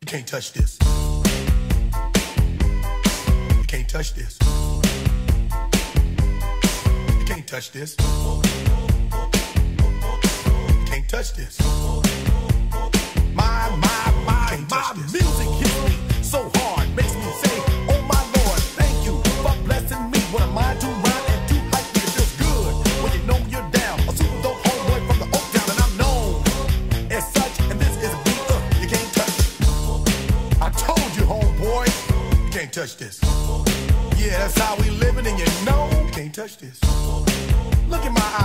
You can't touch this. You can't touch this. You can't touch this. You can't touch this. My music hits me so hard, makes me say, oh my Lord, thank you for blessing me. What am I to rhyme and to hype me? It feels good when you know you're down. A super dope homeboy from the Oak Town, and I'm known as such. And this is a beat you can't touch. I told you, homeboy, you can't touch this. Yeah, that's how we living, and you know you can't touch this. Look in my